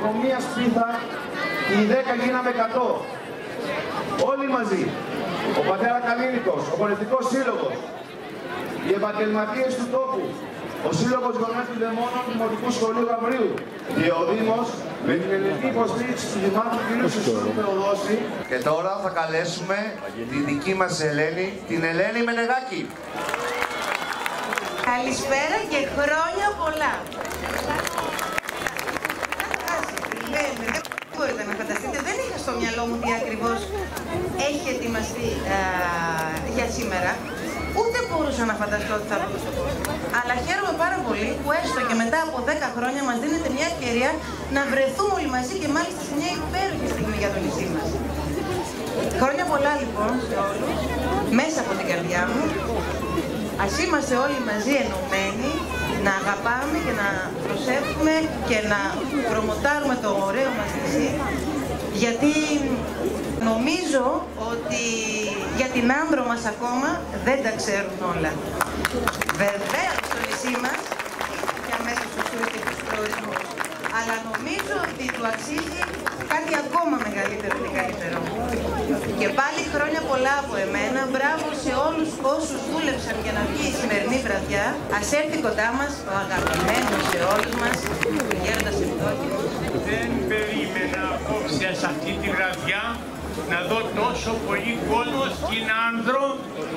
από μία σπίθα οι 10 γίναμε 100. Όλοι μαζί. Ο πατέρα Καλίνικος, ο Πολιτικός Σύλλογος, οι επαγγελματίες του τόπου, ο Σύλλογος Γονέων του Δαιμόνων του Δημοτικού Σχολείου Γαβρίου και ο Δήμος με την ελληνική υποστήριξη του Δημάρχου κ. Σουσούρου Θεοδόση. Και τώρα θα καλέσουμε τη δική μας Ελένη, την Ελένη Μενεγάκη. Καλησπέρα και χρόνια πολλά. Δεν μπορείτε να φανταστείτε, δεν είχα στο μυαλό μου τι ακριβώς έχει ετοιμαστεί για σήμερα. Ούτε μπορούσα να φανταστώ ότι θα βγω στο κόσμο. Αλλά χαίρομαι πάρα πολύ που έστω και μετά από 10 χρόνια μας δίνεται μια ευκαιρία να βρεθούμε όλοι μαζί και μάλιστα σε μια υπέροχη στιγμή για το νησί μας. Χρόνια πολλά λοιπόν σε όλους, μέσα από την καρδιά μου. Ας είμαστε όλοι μαζί ενωμένοι, να αγαπάμε και να προσέχουμε και να προμοτάρουμε το ωραίο μας νησί, γιατί νομίζω ότι για την Άνδρο μας ακόμα δεν τα ξέρουν όλα. Βεβαίως στο νησί μας και μέσα στους τουριστικούς προορισμούς, αλλά νομίζω ότι του αξίζει κάτι ακόμα μεγαλύτερο και καλύτερο. Και πάλι χρόνια πολλά από εμένα, μπράβο σε όλους όσους δούλεψαν για να βγει η σημερινή βραδιά. Ας έρθει κοντά μας ο αγαπημένος σε όλους μας, ο Γέροντας Ευδόκηδος. Δεν περίμενα απόψε σε αυτή τη βραδιά να δω τόσο πολύ κόσμο στην Άνδρο.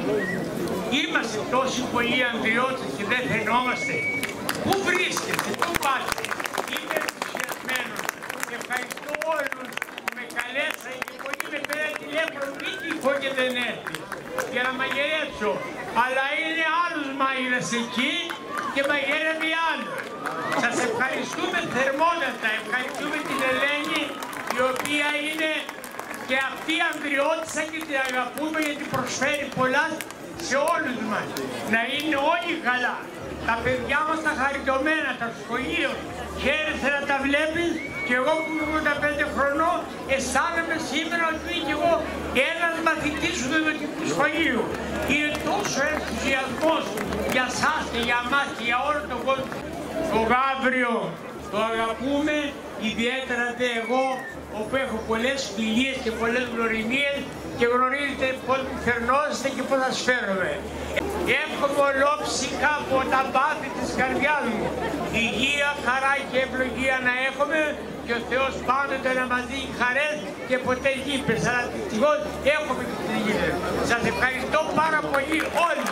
Είμαστε τόσοι πολλοί ανδριώτες και δεν φαινόμαστε. Πού βρίσκεστε, πού πάτε. Είμαι ενθουσιασμένος. Ευχαριστώ όλους που με καλέσαν και πολλοί με πήραν τηλέφωνο πριν τυχώ και δεν έρθει για να μαγειρέψω. Αλλά είναι άλλους μάγειρες εκεί και μαγειρεύει οι άλλοι. Σας ευχαριστούμε θερμότατα. Ευχαριστούμε την Ελένη, η οποία είναι και αυτή η ανδριώτισσα και την αγαπούμε γιατί προσφέρει πολλά σε όλους μας. Να είναι όλοι καλά. Τα παιδιά μας τα χαριτωμένα, τα σχολείο, χαίρεσαι να τα βλέπεις και εγώ που είμαι 85 χρονών αισθάνομαι σήμερα ότι είμαι και εγώ ένας μαθητής του Δημοτικού Σχολείου. Είναι τόσο ενθουσιασμός για σας και για μας και για όλο τον κόσμο. Το Γαύριο το αγαπούμε, ιδιαίτερα δε εγώ, όπου έχω πολλές φιλίες και πολλές γνωριμίες και γνωρίζετε πώς μου φερνώσετε και πώς σας φέρομαι. Εύχομαι ολόψυχα από τα πάθη της καρδιάς μου υγεία, χαρά και ευλογία να έχουμε και ο Θεός πάντοτε να μας δίνει χαρές και ποτέ γήπες, αλλά δυστυχώς έχουμε και τις γήπες. Σας ευχαριστώ πάρα πολύ όλοι.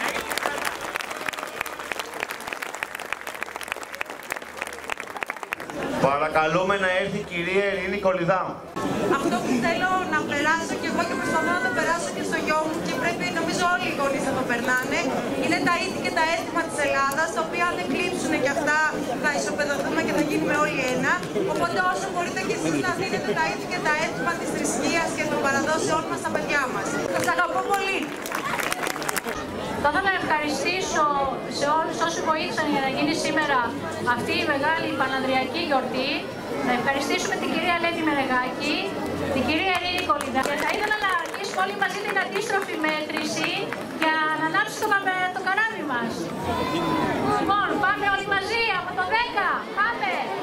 Παρακαλούμε να έρθει η κυρία Ειρήνη Κολυδά. Αυτό που θέλω να περάσω και εγώ και προσπαθώ να το περάσω και στο γιο μου και πρέπει νομίζω όλοι οι γονείς να το περνάνε, είναι τα ήθη και τα αίσθημα της Ελλάδας, τα οποία αν δεν και αυτά θα ισοπεδωθούμε και θα γίνουμε όλοι ένα. Οπότε όσο μπορείτε και εσείς να δίνετε τα ήθη και τα αίσθημα της θρησκείας και των παραδόσεών μας στα παιδιά μας. Σας αγαπώ πολύ. Θα ήθελα να ευχαριστήσω σε όλους όσοι βοήθησαν για να γίνει σήμερα αυτή η μεγάλη πανανδριακή γιορτή. Να ευχαριστήσουμε την κυρία Ελένη Μενεγάκη, την κυρία Ειρήνη Κολυδά. Και θα ήθελα να αρχίσουμε όλοι μαζί την αντίστροφη μέτρηση για να ανάψουμε το καράβι μας. Λοιπόν, πάμε όλοι μαζί από το 10. Πάμε!